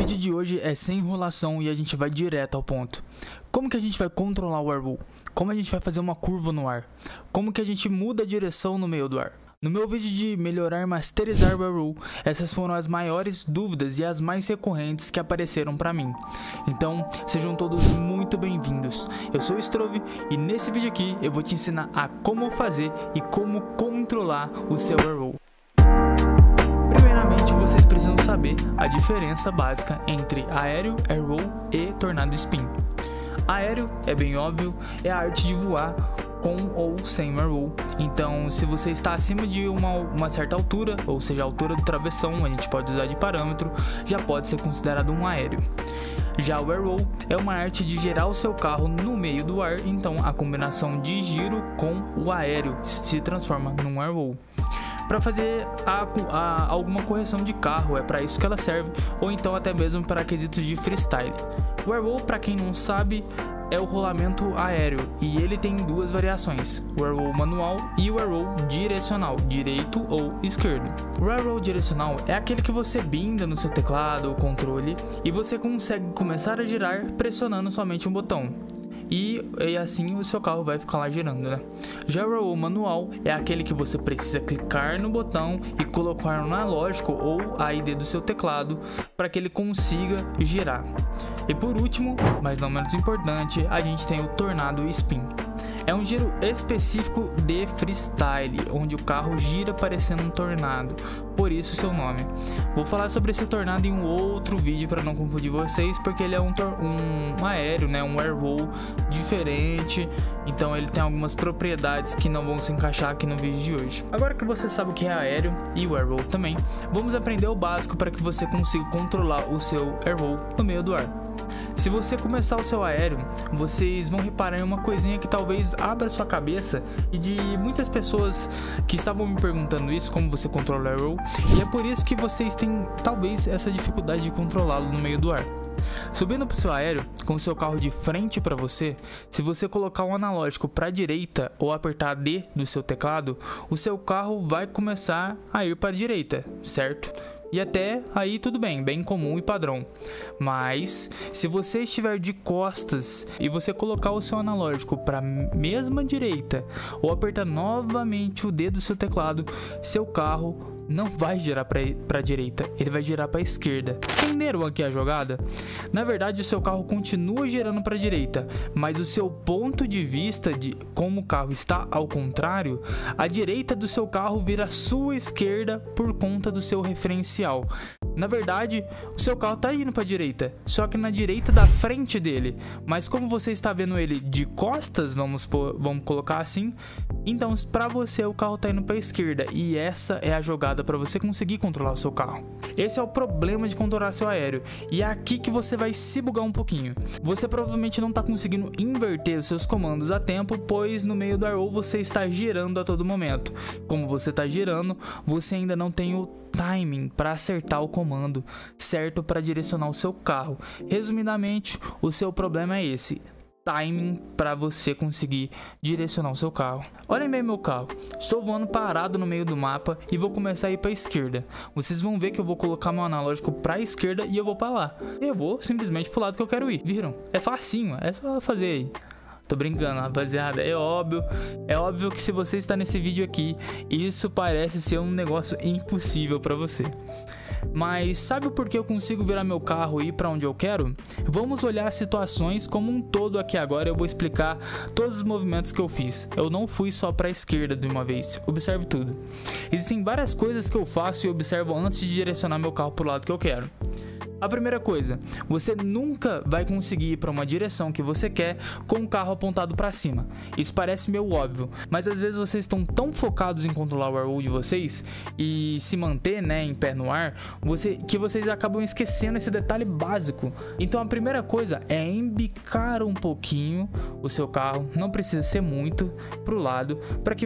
vídeo de hoje é sem enrolação e a gente vai direto ao ponto. Como que a gente vai controlar o Airwall? Como a gente vai fazer uma curva no ar? Como que a gente muda a direção no meio do ar? No meu vídeo de melhorar e masterizar o Airwall, essas foram as maiores dúvidas e as mais recorrentes que apareceram para mim. Então, sejam todos muito bem-vindos. Eu sou o Strove e nesse vídeo aqui eu vou te ensinar a como fazer e como controlar o seu Airwall. Primeiramente, vocês precisam saber a diferença básica entre aéreo, Airwall e tornado spin. Aéreo, é bem óbvio, é a arte de voar com ou sem Airwall. Então, se você está acima de uma certa altura, ou seja, a altura do travessão, a gente pode usar de parâmetro, já pode ser considerado um aéreo. Já o Airwall é uma arte de girar o seu carro no meio do ar, então a combinação de giro com o aéreo se transforma num Airwall. Para fazer alguma correção de carro, é para isso que ela serve, ou então até mesmo para quesitos de freestyle. O Airwall, para quem não sabe, é o rolamento aéreo e ele tem duas variações, o Airwall manual e o Airwall direcional, direito ou esquerdo. O Airwall direcional é aquele que você binda no seu teclado ou controle e você consegue começar a girar pressionando somente um botão. E assim o seu carro vai ficar lá girando, né? Já o Airwall manual é aquele que você precisa clicar no botão e colocar no analógico ou a ID do seu teclado para que ele consiga girar. E por último, mas não menos importante, a gente tem o tornado spin. É um giro específico de freestyle, onde o carro gira parecendo um tornado, por isso seu nome. Vou falar sobre esse tornado em um outro vídeo para não confundir vocês, porque ele é um aéreo, né? Um Airwall diferente, então ele tem algumas propriedades que não vão se encaixar aqui no vídeo de hoje. Agora que você sabe o que é aéreo e o Airwall também, vamos aprender o básico para que você consiga controlar o seu Airwall no meio do ar. Se você começar o seu aéreo, vocês vão reparar em uma coisinha que talvez abra sua cabeça e de muitas pessoas que estavam me perguntando isso, como você controla o Airwall, e é por isso que vocês têm talvez essa dificuldade de controlá-lo no meio do ar. Subindo para o seu aéreo, com o seu carro de frente para você, se você colocar um analógico para a direita ou apertar D do seu teclado, o seu carro vai começar a ir para a direita, certo? E até aí tudo bem, bem comum e padrão. Mas se você estiver de costas e você colocar o seu analógico para a mesma direita ou apertar novamente o dedo do seu teclado, seu carro não vai girar para a direita, ele vai girar para a esquerda. Entenderam aqui a jogada? Na verdade, o seu carro continua girando para a direita, mas o seu ponto de vista de como o carro está ao contrário, a direita do seu carro vira a sua esquerda por conta do seu referencial. Na verdade, o seu carro está indo para a direita, só que na direita da frente dele. Mas como você está vendo ele de costas, vamos colocar assim, então para você o carro está indo para a esquerda e essa é a jogada para você conseguir controlar o seu carro. Esse é o problema de controlar seu aéreo e é aqui que você vai se bugar um pouquinho. Você provavelmente não está conseguindo inverter os seus comandos a tempo, pois no meio do Airwall você está girando a todo momento. Como você está girando, você ainda não tem o timing para acertar o comando certo para direcionar o seu carro. Resumidamente, o seu problema é esse: timing para você conseguir direcionar o seu carro. Olhem bem meu carro, estou voando parado no meio do mapa e vou começar a ir para a esquerda. Vocês vão ver que eu vou colocar meu analógico para a esquerda e eu vou para lá. Eu vou simplesmente pro lado que eu quero ir, viram? É facinho, é só fazer aí. Tô brincando, rapaziada, é óbvio que se você está nesse vídeo aqui, isso parece ser um negócio impossível para você. Mas sabe por que eu consigo virar meu carro e ir para onde eu quero? Vamos olhar as situações como um todo aqui agora. Eu vou explicar todos os movimentos que eu fiz. Eu não fui só para a esquerda de uma vez, observe tudo. Existem várias coisas que eu faço e observo antes de direcionar meu carro para o lado que eu quero. A primeira coisa, você nunca vai conseguir ir para uma direção que você quer com o carro apontado para cima. Isso parece meio óbvio, mas às vezes vocês estão tão focados em controlar o Airwall de vocês e se manter, né, em pé no ar, que vocês acabam esquecendo esse detalhe básico. Então a primeira coisa é embicar um pouquinho o seu carro, não precisa ser muito pro lado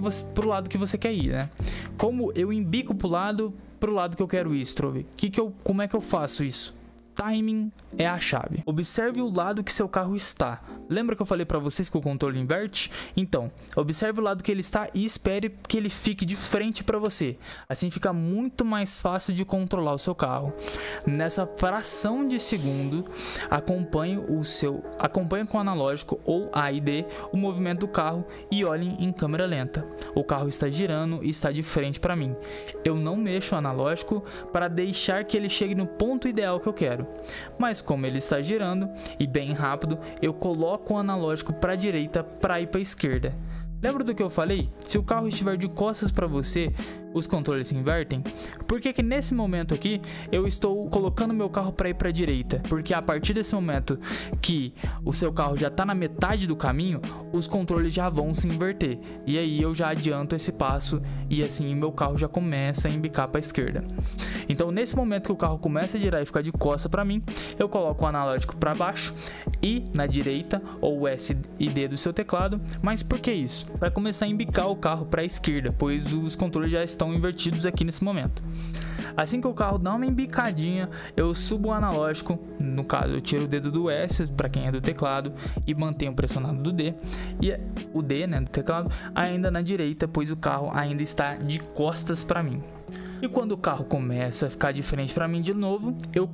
que você quer ir, né? Como eu embico pro lado que eu quero ir, Strove? Como é que eu faço isso? timing é a chave. Observe o lado que seu carro está. Lembra que eu falei para vocês que o controle inverte? Então, observe o lado que ele está e espere que ele fique de frente para você. Assim fica muito mais fácil de controlar o seu carro. Nessa fração de segundo, acompanhe com o analógico ou A e D o movimento do carro e olhem em câmera lenta. O carro está girando e está de frente para mim. Eu não mexo o analógico para deixar que ele chegue no ponto ideal que eu quero. Mas como ele está girando e bem rápido, eu coloco o analógico para a direita para ir para a esquerda. Lembra do que eu falei? Se o carro estiver de costas para você, os controles se invertem? Por que nesse momento aqui eu estou colocando meu carro para ir para a direita? Porque a partir desse momento que o seu carro já está na metade do caminho, os controles já vão se inverter. E aí eu já adianto esse passo e assim meu carro já começa a embicar para a esquerda. Então nesse momento que o carro começa a girar e ficar de costas para mim, eu coloco o analógico para baixo e na direita ou o S e D do seu teclado. Mas por que isso? Para começar a embicar o carro para a esquerda, pois os controles já estão invertidos aqui nesse momento. Assim que o carro dá uma embicadinha, eu subo o analógico, no caso eu tiro o dedo do S para quem é do teclado e mantenho pressionado do D, e o D, né, do teclado, ainda na direita, pois o carro ainda está de costas para mim. E quando o carro começa a ficar de frente para mim de novo,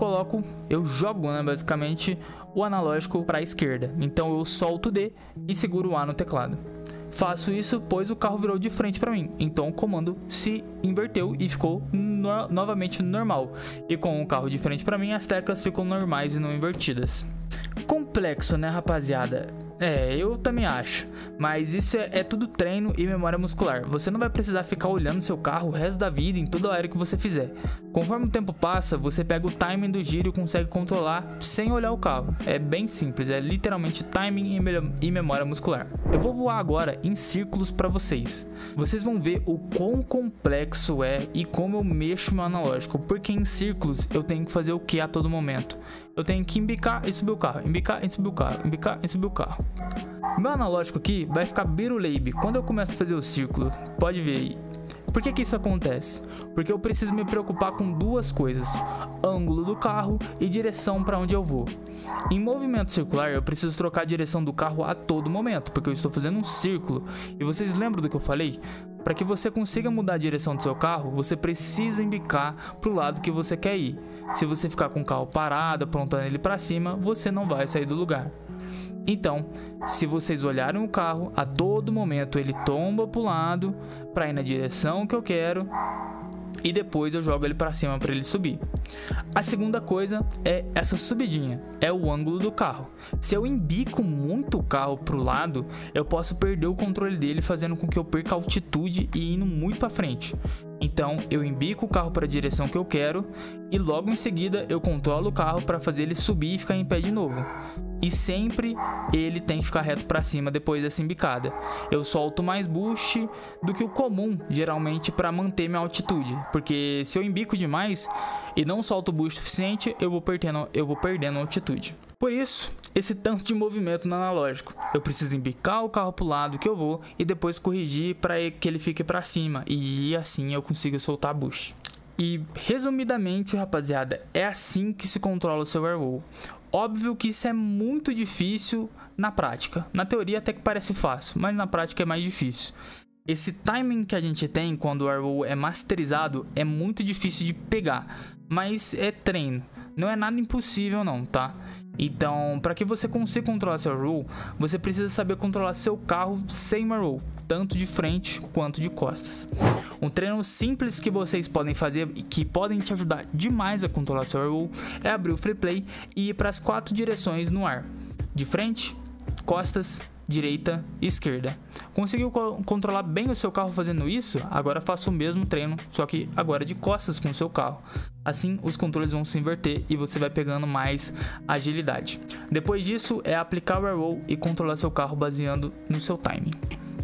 eu jogo, né, basicamente o analógico para a esquerda. Então eu solto o D e seguro o A no teclado. Faço isso pois o carro virou de frente para mim, então o comando se inverteu e ficou novamente normal. E com o carro de frente para mim, as teclas ficam normais e não invertidas. Complexo, né, rapaziada? Eu também acho, mas isso é tudo treino e memória muscular. Você não vai precisar ficar olhando seu carro o resto da vida em toda hora que você fizer. Conforme o tempo passa, você pega o timing do giro e consegue controlar sem olhar o carro. É bem simples, é literalmente timing e memória muscular. Eu vou voar agora em círculos para vocês. Vocês vão ver o quão complexo é e como eu mexo meu analógico, porque em círculos eu tenho que fazer o que a todo momento? Eu tenho que embicar e subir o carro, embicar e subir o carro, embicar e subir o carro. Meu analógico aqui vai ficar biruleibe quando eu começo a fazer o círculo, pode ver aí. Por que isso acontece? Porque eu preciso me preocupar com duas coisas: ângulo do carro e direção para onde eu vou. Em movimento circular eu preciso trocar a direção do carro a todo momento, porque eu estou fazendo um círculo. E vocês lembram do que eu falei? Para que você consiga mudar a direção do seu carro, você precisa embicar para o lado que você quer ir. Se você ficar com o carro parado, apontando ele para cima, você não vai sair do lugar. Então, se vocês olharem o carro, a todo momento ele tomba para o lado para ir na direção que eu quero e depois eu jogo ele para cima para ele subir. A segunda coisa é essa subidinha, é o ângulo do carro. Se eu embico muito o carro para o lado, eu posso perder o controle dele, fazendo com que eu perca a altitude e indo muito para frente. Então eu embico o carro para a direção que eu quero e logo em seguida eu controlo o carro para fazer ele subir e ficar em pé de novo. E sempre ele tem que ficar reto para cima depois dessa embicada. Eu solto mais boost do que o comum, geralmente, para manter minha altitude. Porque se eu embico demais e não solto boost suficiente, eu vou perdendo altitude. Por isso, esse tanto de movimento no analógico. Eu preciso embicar o carro para o lado que eu vou e depois corrigir para que ele fique para cima. E assim eu consigo soltar boost. E resumidamente, rapaziada, é assim que se controla o seu airwall. Óbvio que isso é muito difícil na prática. Na teoria até que parece fácil, mas na prática é mais difícil. Esse timing que a gente tem quando o airwall é masterizado é muito difícil de pegar, mas é treino. Não é nada impossível não, tá? Então, para que você consiga controlar seu airwall, você precisa saber controlar seu carro sem airwall, tanto de frente quanto de costas. Um treino simples que vocês podem fazer e que podem te ajudar demais a controlar seu airwall é abrir o Free Play e ir para as 4 direções no ar: de frente, costas, direita e esquerda. Conseguiu controlar bem o seu carro fazendo isso? Agora faça o mesmo treino, só que agora de costas com o seu carro. Assim os controles vão se inverter e você vai pegando mais agilidade. Depois disso é aplicar o airwall e controlar seu carro baseando no seu timing.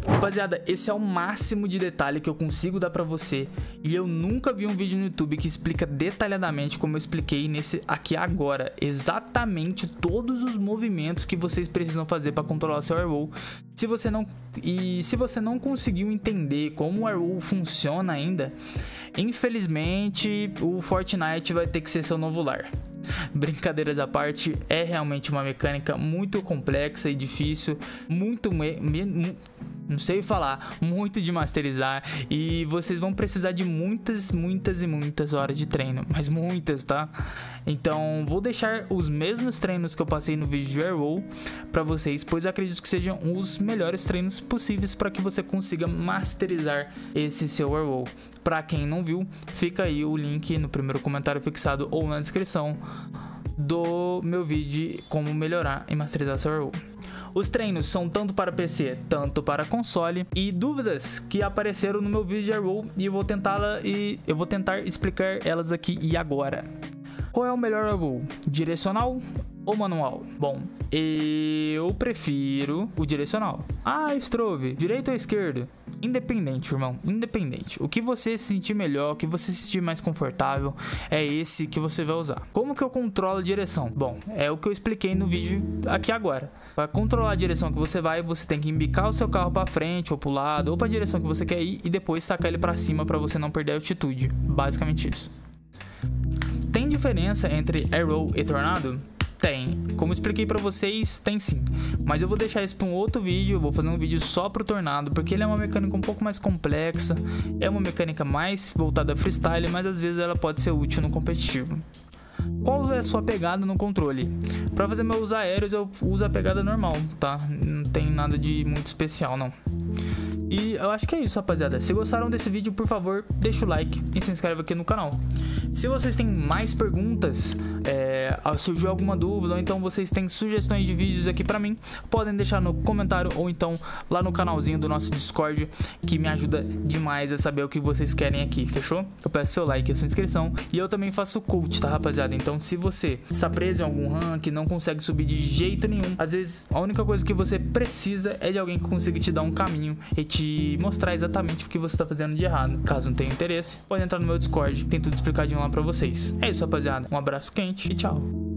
Rapaziada, esse é o máximo de detalhe que eu consigo dar pra você. E eu nunca vi um vídeo no YouTube que explica detalhadamente como eu expliquei nesse aqui agora. Exatamente todos os movimentos que vocês precisam fazer pra controlar o seu Airwall. Se você não conseguiu entender como o Airwall funciona ainda, infelizmente o Fortnite vai ter que ser seu novo lar. Brincadeiras à parte, é realmente uma mecânica muito complexa e difícil, não sei falar, muito de masterizar, e vocês vão precisar de muitas horas de treino, mas muitas, tá? Então vou deixar os mesmos treinos que eu passei no vídeo de Airwall para vocês, pois acredito que sejam os melhores treinos possíveis para que você consiga masterizar esse seu Airwall. Para quem não viu, fica aí o link no primeiro comentário fixado ou na descrição do meu vídeo de como melhorar e masterizar seu Airwall. Os treinos são tanto para PC, tanto para console, e dúvidas que apareceram no meu vídeo de Airwall e eu vou tentar explicar elas aqui e agora. Qual é o melhor Airwall? Direcional ou manual? Bom, eu prefiro o direcional. Ah, Strove, direito ou esquerdo? Independente, irmão, independente. O que você se sentir melhor, o que você se sentir mais confortável, é esse que você vai usar. Como que eu controlo a direção? Bom, é o que eu expliquei no vídeo aqui agora. Para controlar a direção que você vai, você tem que embicar o seu carro para frente ou para o lado, ou para a direção que você quer ir, e depois tacar ele para cima para você não perder a altitude. Basicamente isso. Tem diferença entre Airwall e Tornado? Tem. Como expliquei pra vocês, tem sim. Mas eu vou deixar isso pra um outro vídeo. Eu vou fazer um vídeo só pro Tornado, porque ele é uma mecânica um pouco mais complexa. É uma mecânica mais voltada a freestyle, mas às vezes ela pode ser útil no competitivo. Qual é a sua pegada no controle? Pra fazer meus aéreos eu uso a pegada normal, tá? Não tem nada de muito especial, não. E eu acho que é isso, rapaziada. Se gostaram desse vídeo, por favor, deixa o like e se inscreve aqui no canal. Se vocês têm mais perguntas, surgiu alguma dúvida, ou então vocês têm sugestões de vídeos aqui pra mim, podem deixar no comentário ou então lá no canalzinho do nosso Discord, que me ajuda demais a saber o que vocês querem aqui, fechou? Eu peço seu like e a sua inscrição, e eu também faço coach, tá, rapaziada? Então se você está preso em algum rank, não consegue subir de jeito nenhum, às vezes a única coisa que você precisa é de alguém que consiga te dar um caminho e te mostrar exatamente o que você está fazendo de errado. Caso não tenha interesse, pode entrar no meu Discord, tem tudo explicadinho lá pra vocês. É isso, rapaziada. Um abraço quente e tchau.